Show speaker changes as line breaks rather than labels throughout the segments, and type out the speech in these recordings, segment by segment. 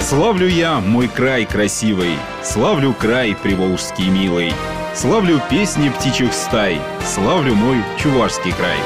Славлю я мой край красивый, славлю край приволжский милый, славлю песни птичьих стай, славлю мой Чувашский край.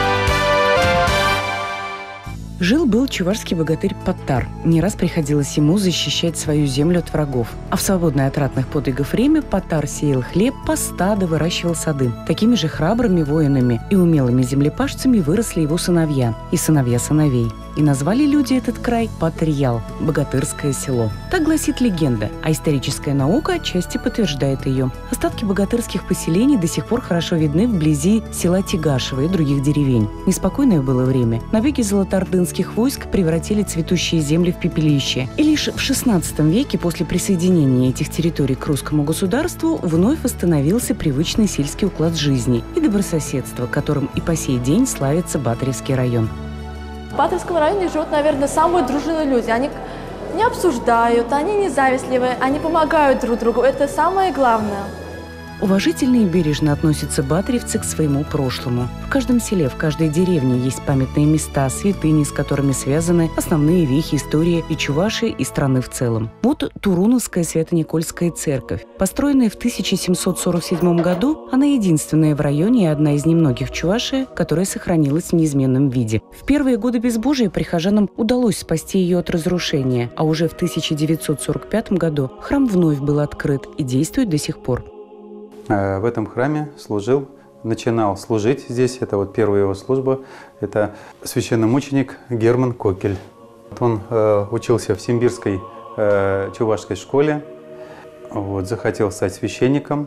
Жил-был чувашский богатырь Паттар. Не раз приходилось ему защищать свою землю от врагов. А в свободное от ратных подвигов время Паттар сеял хлеб, пас стада, выращивал сады. Такими же храбрыми воинами и умелыми землепашцами выросли его сыновья и сыновья сыновей. И назвали люди этот край Патарьял – богатырское село. Так гласит легенда, а историческая наука отчасти подтверждает ее. Остатки богатырских поселений до сих пор хорошо видны вблизи села Тигашево и других деревень. Неспокойное было время. Набеги золотоордынских войск превратили цветущие земли в пепелище. И лишь в XVI веке после присоединения этих территорий к русскому государству вновь восстановился привычный сельский уклад жизни и добрососедство, которым и по сей день славится Батаревский район.
В Батаревском районе живут, наверное, самые дружные люди. Они не обсуждают, они не завистливые, они помогают друг другу. Это самое главное.
Уважительно и бережно относятся батаревцы к своему прошлому. В каждом селе, в каждой деревне есть памятные места, святыни, с которыми связаны основные вехи истории и Чувашии, и страны в целом. Вот Туруновская Свято-Никольская церковь. Построенная в 1747 году, она единственная в районе и одна из немногих в Чувашии, которая сохранилась в неизменном виде. В первые годы безбожия прихожанам удалось спасти ее от разрушения, а уже в 1945 году храм вновь был открыт и действует до сих пор.
В этом храме начинал служить здесь, это вот первая его служба, это священномученик Герман Кокель. Он учился в Симбирской чувашской школе, захотел стать священником.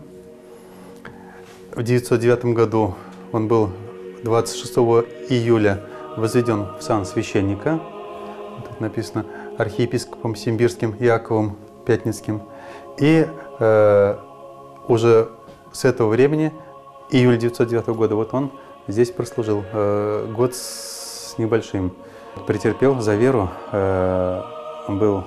В 1909 году он был 26 июля возведен в сан священника. Тут написано архиепископом Симбирским Яковом Пятницким. И уже с этого времени, июля 1909 года, он здесь прослужил год с небольшим. Претерпел за веру, был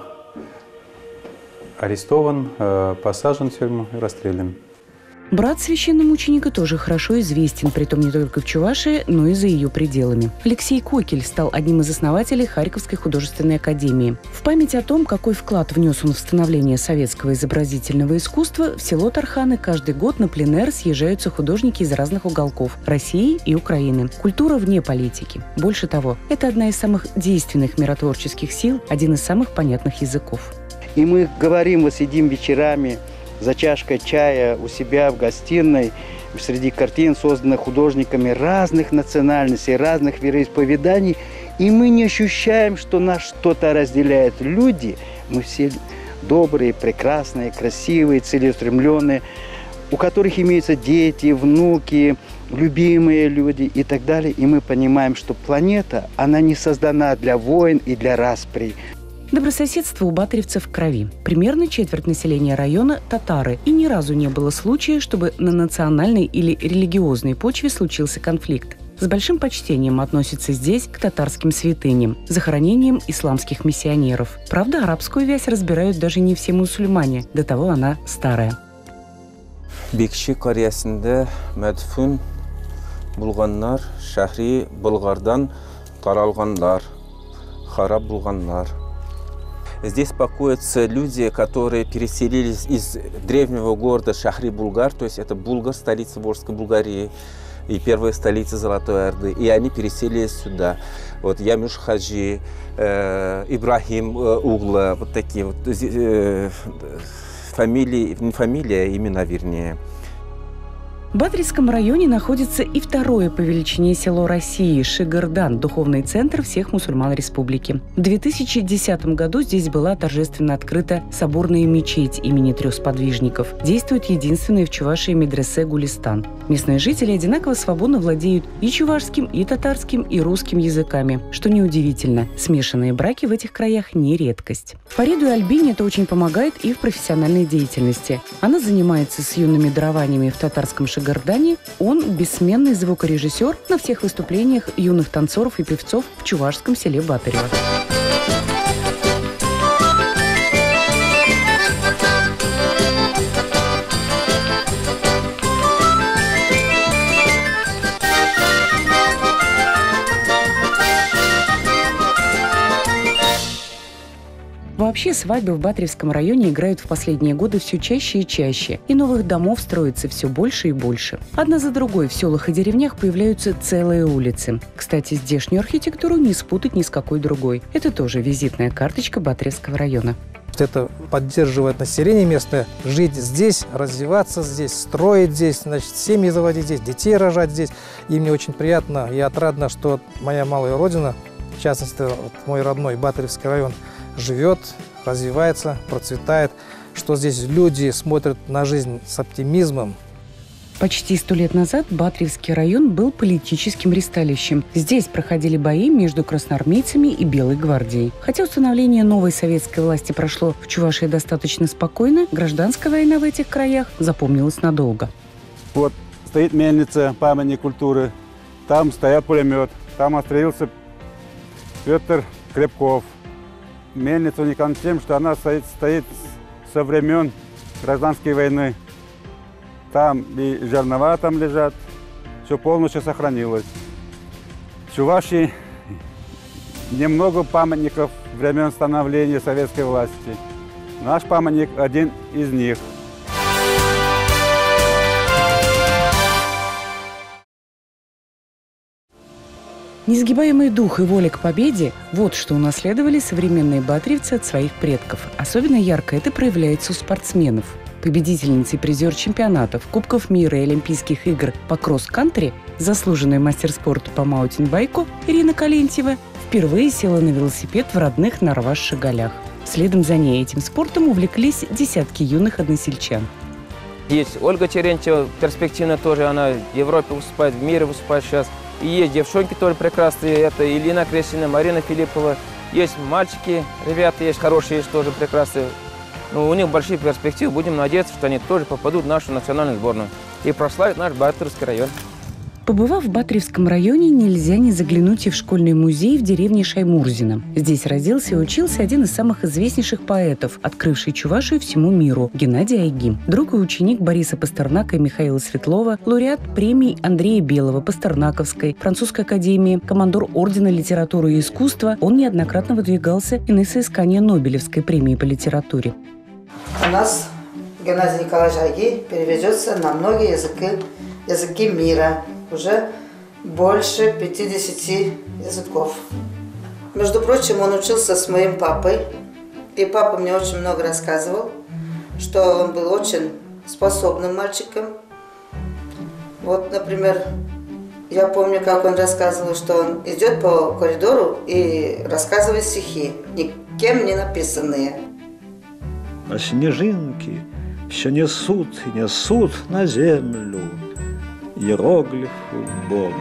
арестован, посажен в тюрьму и расстрелян.
Брат священномученика тоже хорошо известен, притом не только в Чувашии, но и за ее пределами. Алексей Кокель стал одним из основателей Харьковской художественной академии. В память о том, какой вклад внес он в становление советского изобразительного искусства, в село Тарханы каждый год на пленэр съезжаются художники из разных уголков России и Украины. Культура вне политики. Больше того, это одна из самых действенных миротворческих сил, один из самых понятных языков.
И мы говорим, сидим вечерами за чашкой чая у себя в гостиной, среди картин, созданных художниками разных национальностей, разных вероисповеданий, и мы не ощущаем, что нас что-то разделяет. Люди, мы все добрые, прекрасные, красивые, целеустремленные, у которых имеются дети, внуки, любимые люди и так далее. И мы понимаем, что планета, она не создана для войн и для распри.
Добрососедство у батаревцев в крови. Примерно четверть населения района – татары. И ни разу не было случая, чтобы на национальной или религиозной почве случился конфликт. С большим почтением относятся здесь к татарским святыням, захоронениям исламских миссионеров. Правда, арабскую вязь разбирают даже не все мусульмане, до того она старая.
Бекши Кариясында мәдфун булганнар, шахри Булгардан таралганлар, хараб булганлар. Здесь покоятся люди, которые переселились из древнего города Шахри-Булгар, то есть это Булгар, столица Волжской Булгарии, и первая столица Золотой Орды, и они переселились сюда. Ямюш Хаджи, Ибрахим Угла, такие фамилии, не фамилия, а имена вернее.
В Батаревском районе находится и второе по величине село России – Шигардан, духовный центр всех мусульман республики. В 2010 году здесь была торжественно открыта соборная мечеть имени 3 сподвижников. Действует единственная в Чувашии медресе Гулистан. Местные жители одинаково свободно владеют и чувашским, и татарским, и русским языками. Что неудивительно, смешанные браки в этих краях не редкость. Фариду и Альбине это очень помогает и в профессиональной деятельности. Она занимается с юными дарованиями в татарском Шигардане, он бессменный звукорежиссер на всех выступлениях юных танцоров и певцов в чувашском селе Батарево. Вообще, свадьбы в Батревском районе играют в последние годы все чаще и чаще, и новых домов строится все больше и больше. Одна за другой в селах и деревнях появляются целые улицы. Кстати, здешнюю архитектуру не спутать ни с какой другой. Это тоже визитная карточка Батревского района.
Это поддерживает население местное жить здесь, развиваться здесь, строить здесь, значит, семьи заводить здесь, детей рожать здесь. И мне очень приятно и отрадно, что моя малая родина, в частности, мой родной Батревский район, живет, развивается, процветает, что здесь люди смотрят на жизнь с оптимизмом.
Почти 100 лет назад Батревский район был политическим ристалищем. Здесь проходили бои между красноармейцами и Белой гвардией. Хотя установление новой советской власти прошло в Чувашии достаточно спокойно, гражданская война в этих краях запомнилась надолго.
Вот стоит мельница, памятник культуры, там стоял пулемет, там отстрелился Петр Крепков. Мельница уникальна тем, что она стоит со времен гражданской войны. Там и жернова там лежат, все полностью сохранилось. В Чувашии немного памятников времен становления советской власти. Наш памятник один из них.
Несгибаемый дух и воля к победе – вот что унаследовали современные батревцы от своих предков. Особенно ярко это проявляется у спортсменов. Победительницей и призер чемпионатов, Кубков мира и Олимпийских игр по кросс-кантри, заслуженный мастер спорта по маунтинбайку Ирина Калентьева впервые села на велосипед в родных Нарваш-Шигалях. Следом за ней этим спортом увлеклись десятки юных односельчан.
Есть Ольга Терентьева, перспективно тоже, она в Европе выступает, в мире выступает сейчас. И есть девчонки тоже прекрасные, это Елена Кресина, Марина Филиппова. Есть мальчики, ребята есть хорошие, есть тоже прекрасные. Но у них большие перспективы, будем надеяться, что они тоже попадут в нашу национальную сборную и прославят наш Батревский район.
Побывав в Батревском районе, нельзя не заглянуть и в школьный музей в деревне Шаймурзино. Здесь родился и учился один из самых известнейших поэтов, открывший Чувашию всему миру – Геннадий Айгим. Друг и ученик Бориса Пастернака и Михаила Светлова, лауреат премий Андрея Белого, Пастернаковской, Французской академии, командор Ордена литературы и искусства, он неоднократно выдвигался и на соискание Нобелевской премии по литературе.
У нас Геннадий Николаевич Айгим переведется на многие языки мира. Уже больше 50 языков. Между прочим, он учился с моим папой. И папа мне очень много рассказывал, что он был очень способным мальчиком. Вот, например, я помню, как он рассказывал, что он идет по коридору и рассказывает стихи, никем не написанные.
А снежинки все несут и несут на землю иероглифы Бога.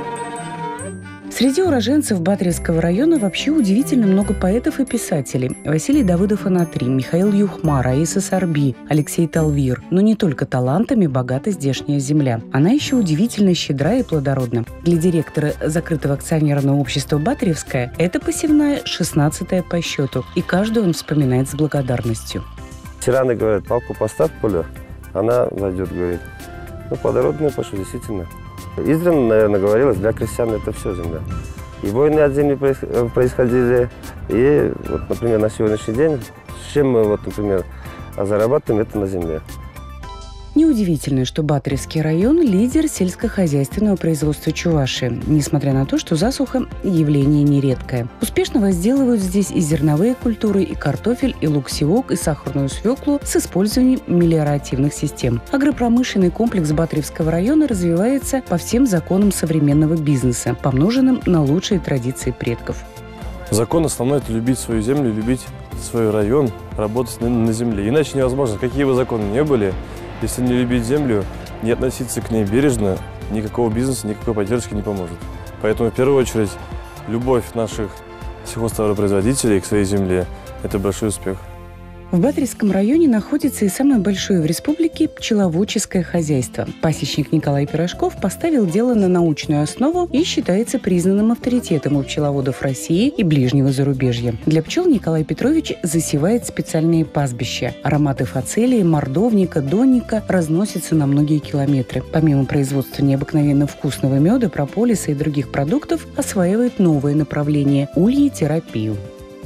Среди уроженцев Батревского района вообще удивительно много поэтов и писателей. Василий Давыдов-Анатрий, Михаил Юхма, Раиса Сарби, Алексей Талвир. Но не только талантами богата здешняя земля. Она еще удивительно щедра и плодородна. Для директора закрытого акционерного общества «Батревская» это посевная 16-я по счету. И каждую он вспоминает с благодарностью.
Тираны говорят, палку поставь в поле, она зайдет, говорит. Ну, плодородная почва, действительно. Издревле, наверное, говорилось, для крестьян это все земля. И войны от земли происходили. И, вот, например, на сегодняшний день, с чем мы, вот, например, зарабатываем, это на земле.
Неудивительно, что Батревский район – лидер сельскохозяйственного производства Чувашии, несмотря на то, что засуха – явление нередкое. Успешно возделывают здесь и зерновые культуры, и картофель, и лук-севок, и сахарную свеклу с использованием мелиоративных систем. Агропромышленный комплекс Батревского района развивается по всем законам современного бизнеса, помноженным на лучшие традиции предков.
Закон основной – это любить свою землю, любить свой район, работать на земле. Иначе невозможно, какие бы законы ни были. Если не любить землю, не относиться к ней бережно, никакого бизнеса, никакой поддержки не поможет. Поэтому, в первую очередь, любовь наших сельхозтоваропроизводителей к своей земле – это большой успех.
В Батревском районе находится и самое большое в республике пчеловодческое хозяйство. Пасечник Николай Пирожков поставил дело на научную основу и считается признанным авторитетом у пчеловодов России и ближнего зарубежья. Для пчел Николай Петрович засевает специальные пастбища. Ароматы фацелии, мордовника, донника разносятся на многие километры. Помимо производства необыкновенно вкусного меда, прополиса и других продуктов, осваивает новое направление – ульи-терапию.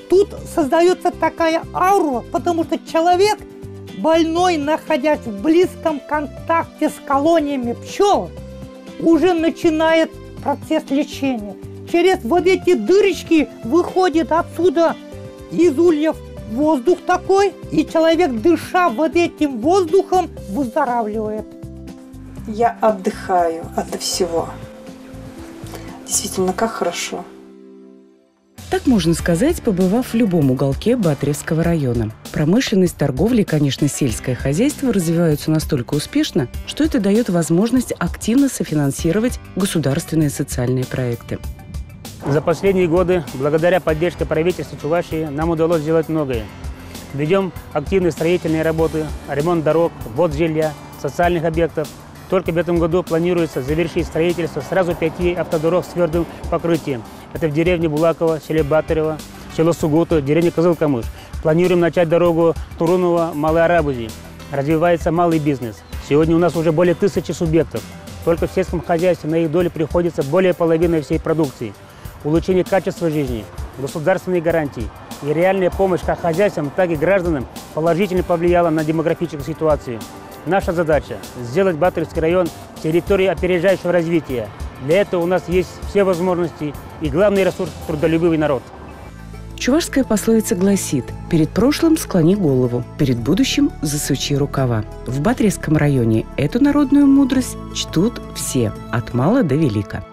тут создается такая аура, потому что человек, больной, находясь в близком контакте с колониями пчел, уже начинает процесс лечения. Через вот эти дырочки выходит отсюда из ульев воздух такой, и человек, дыша вот этим воздухом, выздоравливает.
Я отдыхаю от всего. Действительно, как хорошо.
Так можно сказать, побывав в любом уголке Батревского района. Промышленность, торговля и, конечно, сельское хозяйство развиваются настолько успешно, что это дает возможность активно софинансировать государственные социальные проекты.
За последние годы, благодаря поддержке правительства Чувашии, нам удалось сделать многое. Ведем активные строительные работы, ремонт дорог, ввод жилья, социальных объектов. Только в этом году планируется завершить строительство сразу 5 автодорог с твердым покрытием. Это в деревне Булаково, селе Батарево, село Сугута, деревня Кызылкамыш. Планируем начать дорогу Туруново-Малый Арабузи. Развивается малый бизнес. Сегодня у нас уже более 1000 субъектов. Только в сельском хозяйстве на их долю приходится более половины всей продукции. Улучшение качества жизни, государственные гарантии и реальная помощь как хозяйствам, так и гражданам положительно повлияла на демографическую ситуацию. Наша задача – сделать Батревский район территорией опережающего развития. Для этого у нас есть все возможности и главный ресурс – трудолюбивый народ.
Чувашская пословица гласит: «Перед прошлым склони голову, перед будущим засучи рукава». В Батревском районе эту народную мудрость чтут все, от мала до велика.